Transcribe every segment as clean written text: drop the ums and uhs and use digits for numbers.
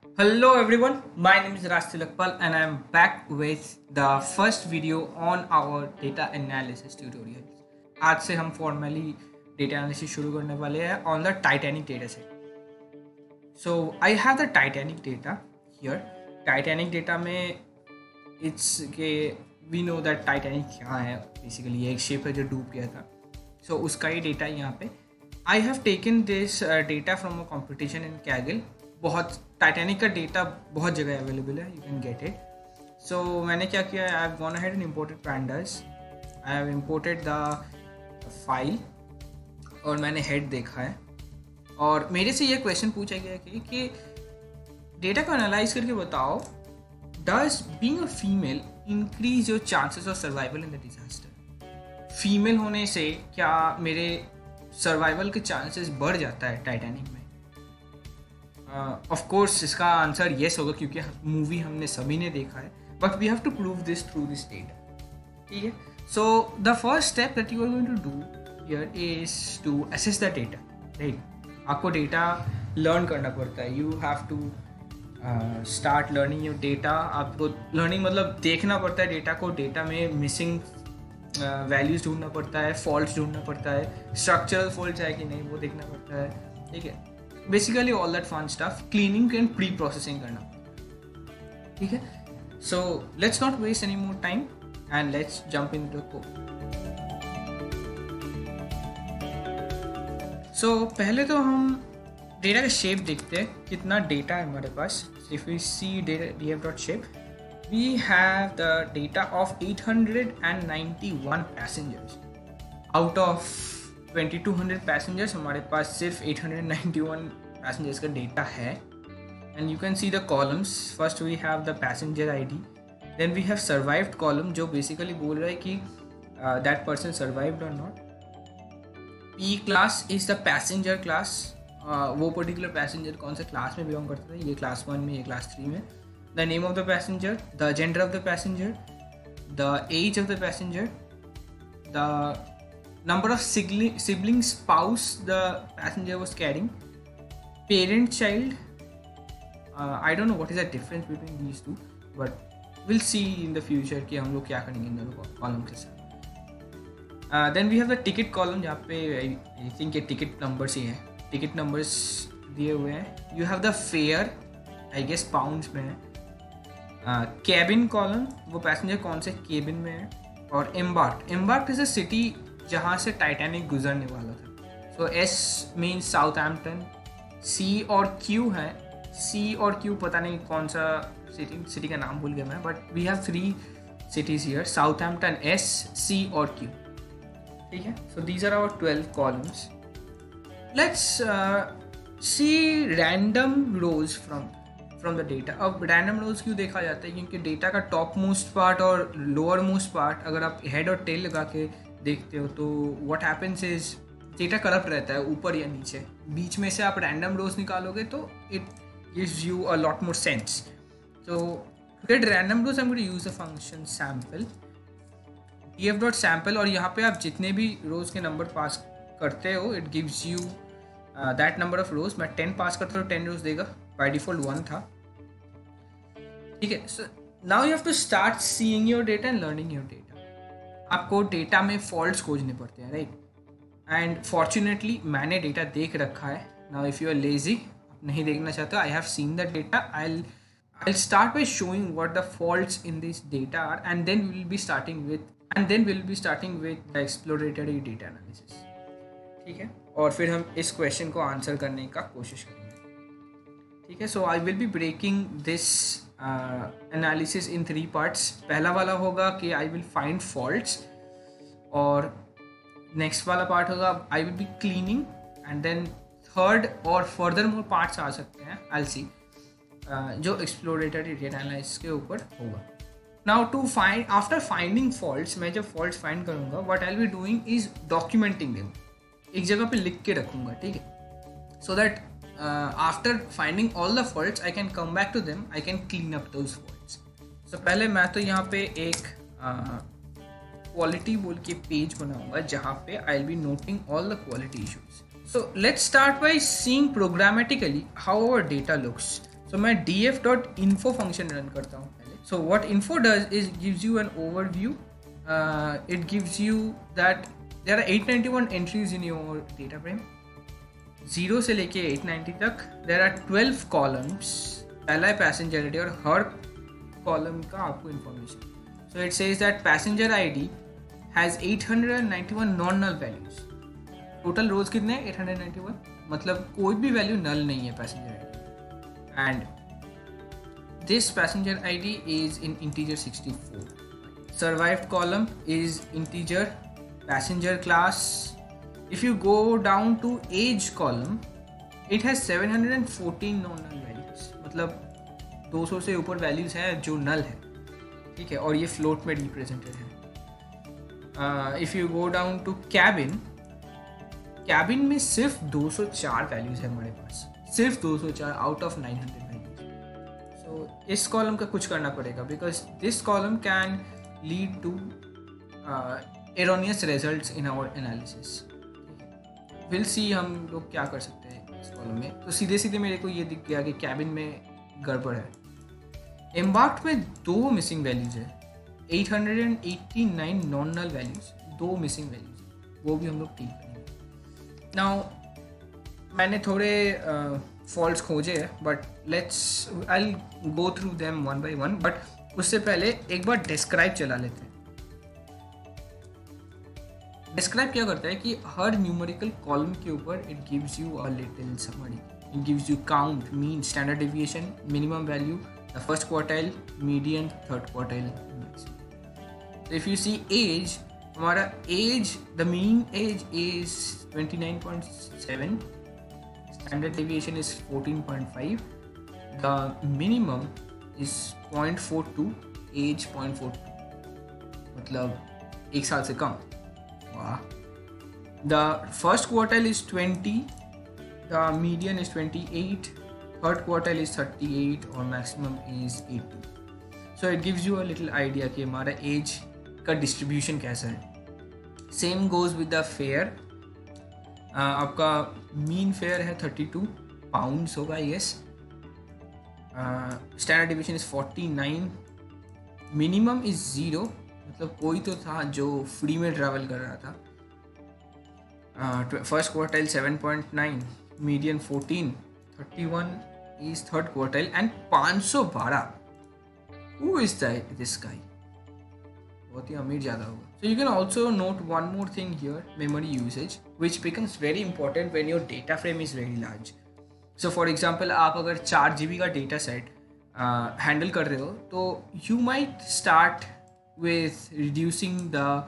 Hello everyone, my name is Raj Tilakpal and I am back with the first video on our data analysis tutorial. आज से हम formally data analysis शुरू करने वाले हैं on the Titanic data set. So I have the Titanic data here. Titanic data में it's के we know that Titanic क्या है basically एक शिप है जो डूब गया था. So उसका ही डेटा यहाँ पे. I have taken this data from a competition in Kaggle. बहुत टाइटैनिक का डेटा बहुत जगह अवेलेबल है, you can get it. So मैंने क्या किया, I have gone ahead and imported pandas. I have imported the file और मैंने हेड देखा है और मेरे से ये क्वेश्चन पूछा गया कि डेटा को एनालाइज करके बताओ, does being a female increase your chances of survival in the disaster. Female होने से क्या मेरे सर्वाइवल के चांसेस बढ़ जाता है टाइटैनिक में? ऑफ कोर्स इसका आंसर येस होगा क्योंकि मूवी हमने सभी ने देखा है, but we have to prove this through this data. ठीक है, so the first step that you are going to do here is to assess the data. Right, आपको डेटा लर्न करना पड़ता है. You have to start learning your data. आपको learning मतलब देखना पड़ता है डेटा को. डेटा में मिसिंग वैल्यूज ढूंढना पड़ता है, फॉल्ट्स ढूंढना पड़ता है, स्ट्रक्चरल फॉल्ट्स है कि नहीं वो देखना पड़ता है. ठीक है, basically all that fun stuff. Cleaning and pre processing करना. ठीक है, so let's not waste any more time and let's jump in to code. So पहले तो हम डेटा का शेप देखते हैं, कितना डेटा है हमारे पास. If we see df.shape, we have the data of 891 passengers. Out of 2200 passengers हमारे पास सिर्फ 891 पैसेंजर्स का डेटा है. And you can see the columns. First we have the passenger ID, then we have survived column जो basically बोल रहा है कि दैट पर्सन सर्वाइव्ड और not. P class is the passenger class. वो पर्टिकुलर पैसेंजर कौन से क्लास में बिलोंग करता है, ये क्लास 1 में, ये क्लास 3 में. The name of the passenger, the gender of the passenger, the age of the passenger, the number of siblings spouse the passenger was carrying, parent child. I don't know what is the difference between these two, but we'll see in the future कि हम लोग क्या करेंगे इन दोनों column के साथ. Then we have the ticket column जहाँ पे I think ये ticket numbers ही है. ticket numbers दिए हुए हैं. You have the fare, I guess pounds में है. cabin column, वो passenger कौन से cabin में है. और embarked is a city जहाँ से टाइटैनिक गुजरने वाला था. So S means Southampton. C और क्यू है. सी और क्यू पता नहीं कौन सा सिटी का नाम भूल गया मैं, but we have 3 cities here, Southampton, S, C और क्यू. ठीक है, so these are our 12 columns. Let's see random rows from the data. अब रैंडम रोज क्यों देखा जाता है? क्योंकि डेटा का टॉप मोस्ट पार्ट और लोअर मोस्ट पार्ट अगर आप हेड और टेल लगा के देखते हो तो what happens is data corrupt रहता है ऊपर या नीचे. बीच में से आप रैंडम रोज निकालोगे तो it gives you a lot more sense. तो get random rows, I am going to use a function sample, df.sample, और यहाँ पे आप जितने भी रोज के नंबर पास करते हो it gives you that number of rows. मैं 10 पास करता हूँ 10 रोज देगा. बाय डिफॉल्ट 1 था. ठीक है, so now you have to start seeing your data and learning your data. आपको डेटा में फॉल्ट्स खोजने पड़ते हैं, राइट. एंड फॉर्चुनेटली मैंने डेटा देख रखा है. Now if you are lazy, आप नहीं देखना चाहते, I have seen the data. I start by showing what the faults in this data are and then we will be starting with the exploratory data analysis. ठीक है, और फिर हम इस क्वेश्चन को आंसर करने का कोशिश करेंगे. ठीक है, so I will be breaking this analysis in 3 parts. पहला वाला होगा कि आई विल फाइंड फॉल्ट्स, और नेक्स्ट वाला पार्ट होगा I will be cleaning, and then third और फर्दर मोर पार्ट्स आ सकते हैं, आई विल सी, जो एक्सप्लोरेटरी डेटा एनालिसिस के ऊपर होगा. Now to find, after finding faults, मैं जब फॉल्ट्स फाइंड करूँगा what I will be doing is documenting them. एक जगह पे लिख के रखूँगा. ठीक है, so that after finding all the faults I can come back to them, I can clean up those faults. So पहले मैं तो यहाँ पे एक quality बोल के पेज बनाऊंगा जहाँ पे I'll be noting all the quality issues. So let's start by seeing programmatically how our data looks. सो मैं df.info फंक्शन रन करता हूँ पहले. So what info does is gives you an overview. It gives you that there are 891 entries in your data frame. 0 से लेके 890 तक. There are 12 columns. पहला है passenger ID और हर column का आपको information. So it says that passenger ID has 891 non-null values. Total rows कितने हैं? 891. मतलब कोई भी value null नहीं है passenger ID. And this passenger ID is in integer 64. Survived column is integer. Passenger class. If you go down to age column, it has 714 non-null values. मतलब 200 से ऊपर values हैं जो null है, ठीक है, और ये float में represented है. If you go down to cabin में सिर्फ 204 values है हमारे पास, सिर्फ 204 आउट ऑफ 900 वैल्यूज. सो इस कॉलम का कुछ करना पड़ेगा because this column can lead to erroneous results in our analysis. Will see हम लोग क्या कर सकते हैं इस कॉलम में. तो सीधे सीधे मेरे को ये दिख गया कि कैबिन में गड़बड़ है. एम्बार्क्ड में 2 मिसिंग वैल्यूज है, 889 non null values, 2 missing values, वो भी हम लोग ठीक करेंगे. नाउ मैंने थोड़े फॉल्ट्स खोजे हैं but let's I go through them one by one. But उससे पहले एक बार डिस्क्राइब चला लेते हैं. डिस्क्राइब क्या करता है कि हर न्यूमेरिकल कॉलम के ऊपर it gives you a little summary. It gives you count, mean, standard deviation, minimum value, the first quartile, median, third quartile, maximum. तो इफ यू सी एज, हमारा age, the mean age is 29.7, standard deviation is 14.5, the minimum is 0.42, age 0.42, मतलब 1 साल से कम. वाह. The first quartile is 20, the median is 28, third quartile is 38 और maximum is 80. So it gives you a little idea कि हमारा age का distribution कैसा है. Same goes with the fare. आपका मीन फेयर है 32 पाउंड्स होगा, yes. Standard deviation is 49, minimum is 0, मतलब कोई तो था जो फ्री में ट्रैवल कर रहा था. First quartile 7.9, median 14, 31 is third quartile and 512. Who is this guy? बहुत ही अमीर ज़्यादा होगा. So you can also note one more thing here, memory usage, which becomes very important when your data frame is very large. So for example, आप अगर 4 GB का data set handle कर रहे हो तो you might start with reducing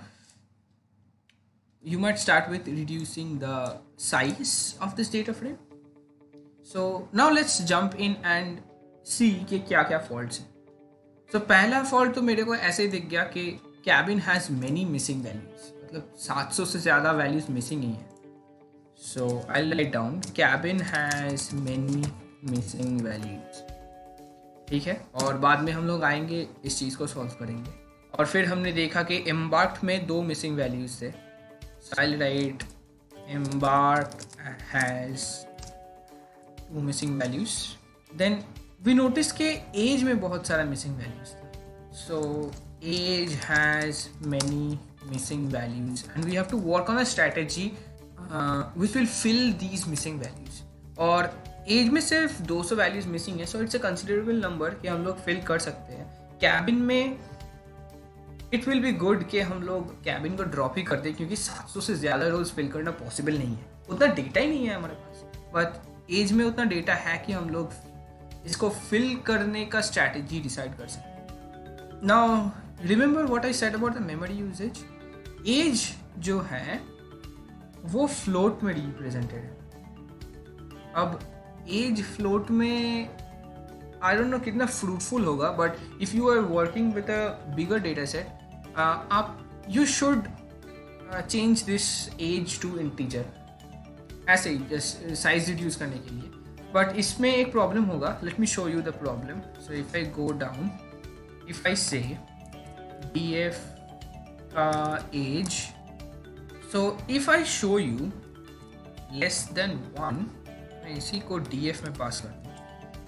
the size of this data frame. So now let's jump in and see कि क्या क्या faults हैं. So पहला fault तो मेरे को ऐसे दिख गया कि cabin has many missing values, मतलब 700 से ज़्यादा values missing ही है. So I'll write down cabin has many missing values. ठीक है, और बाद में हम लोग आएंगे इस चीज़ को सॉल्व करेंगे. और फिर हमने देखा कि embarked में 2 missing values थे. So I'll write embarked has 2 missing values. Then we noticed कि age में बहुत सारा missing values था. So age has many missing values and we have to work on a strategy which will fill these missing values. और age में सिर्फ 200 values missing है, so it's a considerable number कि हम लोग fill कर सकते हैं. cabin में it will be good कि हम लोग cabin को drop ही कर दें क्योंकि 700 से ज़्यादा rows fill करना possible नहीं है, उतना data ही नहीं है हमारे पास. but age में उतना data है कि हम लोग इसको fill करने का strategy decide कर सकते हैं. Now remember what I said about the memory usage. Age जो है वो float में represented है. अब age float में I don't know कितना fruitful होगा, but if you are working with a bigger data set, आप you should change this age to integer. ऐसे ही just size reduce करने के लिए. But इसमें एक problem होगा. Let me show you the problem. So if I go down, if I say df age, so if I show you less than 1, मैं इसी को df में पास करता हूँ.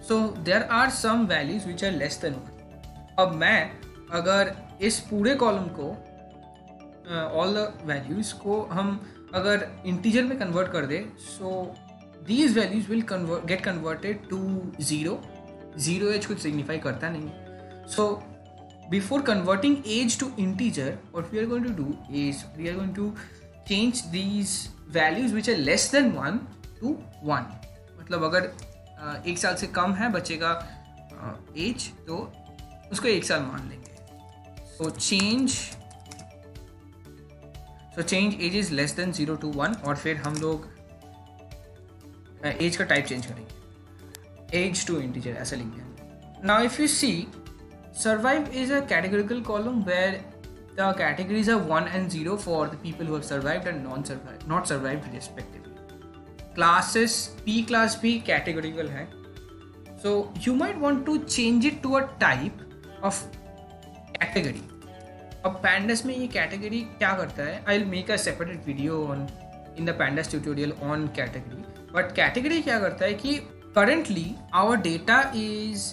So there are some values which are less than 1. अब मैं अगर इस पूरे कॉलम को ऑल द वैल्यूज को हम अगर इंटीजर में कन्वर्ट कर दे, सो these values will get converted to 0. 0 age कुछ signify करता नहीं. So before converting age to integer, what we are going to do is we are going to change these values which are less than 1 to 1. मतलब अगर 1 साल से कम है बच्चे का एज तो उसको 1 साल मान लेंगे. So change age is less than 0 to 1 और फिर हम लोग एज का टाइप चेंज करेंगे, एज टू इंटीजर ऐसा लिख दिया. Now if you see, survive is a categorical column where the categories are 1 and 0 for the people who have survived and not survived respectively. Classes P class भी categorical है. So you might want to change it to a type of category. अब pandas में ये category क्या करता है, I will make a separate video on in the pandas tutorial on category. But category क्या करता है कि currently our data is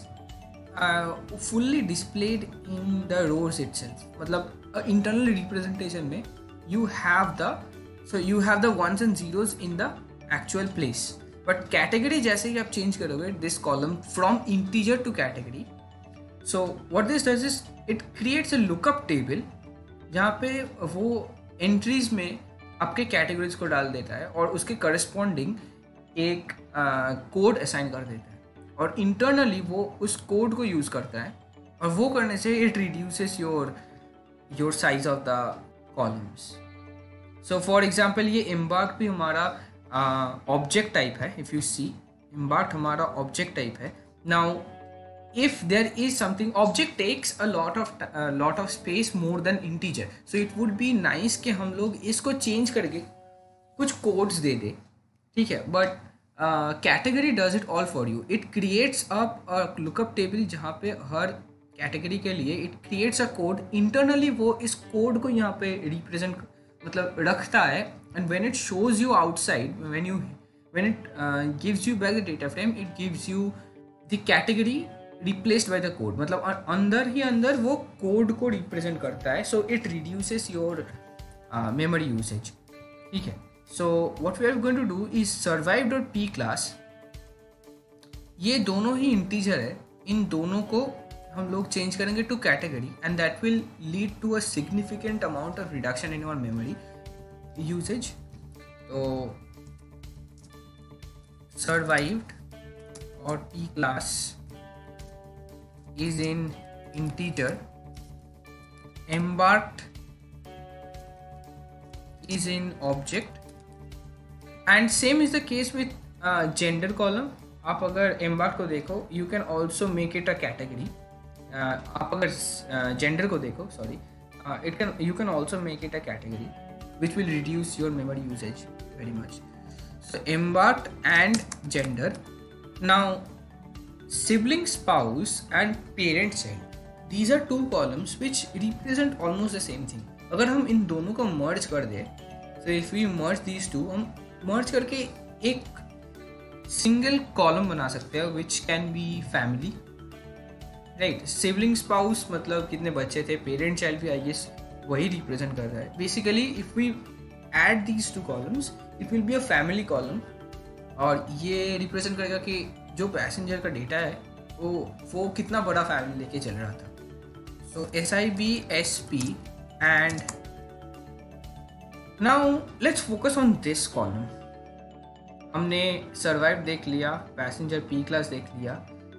fully displayed in the rows itself. मतलब internal representation में you have the ones and zeros in the actual place. But category जैसे कि आप change करोगे this column from integer to category, so what this does is it creates a lookup table जहाँ पे वो entries में आपके categories को डाल देता है और उसके corresponding एक कोड असाइन कर देता है और इंटरनली वो उस कोड को यूज़ करता है और वो करने से it reduces your size of the columns. So for example ये एम्बार्क भी हमारा ऑब्जेक्ट टाइप है. इफ़ यू सी, एम्बार्क हमारा ऑब्जेक्ट टाइप है. Now if there is something, object takes a lot of space more than integer, so it would be nice कि हम लोग इसको चेंज करके कुछ कोड्स दे दे, ठीक है. But category does it all for you. It creates a lookup table जहाँ पे हर कैटेगरी के लिए it creates a code. Internally वो इस कोड को यहाँ पे रिप्रेजेंट मतलब रखता है and when it shows you outside, when it gives you back the data frame, it gives you the category replaced by the code. मतलब अंदर ही अंदर वो कोड को रिप्रेजेंट करता है. So it reduces your memory usage, ठीक है. So what we are going to do is survive.p class. ये दोनों ही इंटीजर है, इन दोनों को हम लोग चेंज करेंगे to category and that will lead to a significant amount of reduction in your memory usage. तो survived और p class is in integer, embarked is in object, and same is the case with gender column. आप अगर embarked को देखो, you can also make it a category. आप अगर gender को देखो, sorry, you can also make it a category, which will reduce your memory usage very much. So embarked and gender. Now sibling, spouse and parent child, these are two columns which represent almost the same thing. अगर हम इन दोनों को merge कर दें, so if we merge these two, हम merge करके एक single column बना सकते हैं which can be family, right. Sibling, spouse मतलब कितने बच्चे थे, पेरेंट चाइल्ड भी आई गेस वही रिप्रेजेंट कर रहा है. Basically if we add these two columns it will be a family column और ये रिप्रेजेंट करेगा कि जो पैसेंजर का डेटा है वो कितना बड़ा फैमिली लेके चल रहा था. So SIBSP and now let's focus on this column. हमने सर्वाइव देख लिया, पैसेंजर पी क्लास देख लिया,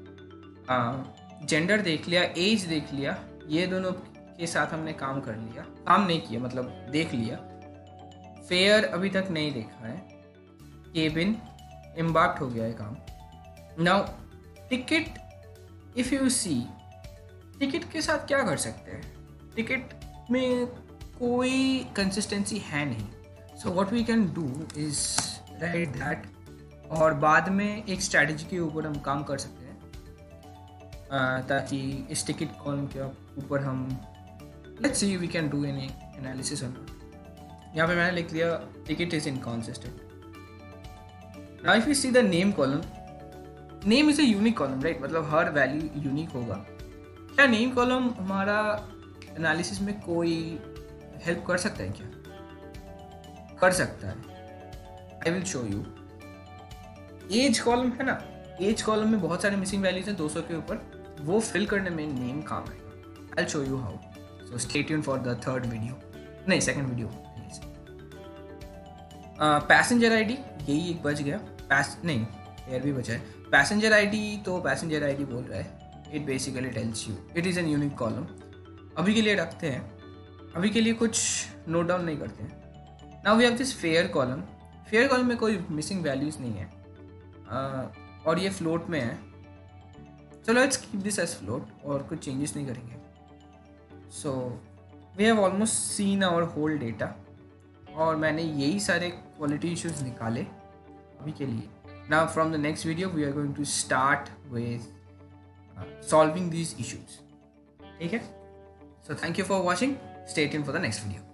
जेंडर देख लिया, एज देख लिया. ये दोनों के साथ हमने काम कर लिया, काम नहीं किया मतलब देख लिया. फेयर अभी तक नहीं देखा है. केबिन, एम्बार्क्ड हो गया है काम. Now ticket, if you see, ticket के साथ क्या कर सकते हैं, टिकट में कोई कंसिस्टेंसी है नहीं. So what we can do is right that, और बाद में एक स्ट्रैटेजी के ऊपर हम काम कर सकते हैं ताकि इस टिकट कॉलम के ऊपर हम let's see we can do any analysis on. यहाँ पे मैंने लिख लिया ticket is inconsistent. Now if you see the name column, name is a unique column, right, मतलब हर वैल्यू यूनिक होगा। क्या नेम कॉलम हमारा एनालिसिस में कोई हेल्प कर सकता है? क्या कर सकता है? I will show you. Age column है ना, एज कॉलम में बहुत सारे मिसिंग वैल्यूज हैं 200 के ऊपर, वो फिल करने में नेम काम आएगा। I will show you how, so stay tune for the third video, नहीं सेकंड वीडियो। पैसेंजर आईडी, यही एक बच गया, नहीं एयर भी बचा है। पैसेंजर आईडी, तो पैसेंजर आईडी बोल रहा है, it basically tells you it is an unique column. अभी के लिए रखते हैं, अभी के लिए कुछ नोट डाउन नहीं करते हैं। Now we have this fare column. Fare column में कोई मिसिंग वैल्यूज नहीं है, और ये फ्लोट में है। चलो let's keep this as float और कुछ चेंजेस नहीं करेंगे। So we have almost seen our whole data, और मैंने यही सारे क्वालिटी इश्यूज निकाले अभी के लिए। Now from the next video we are going to start with solving these issues, ठीक है? So thank you for watching, stay tuned for the next video.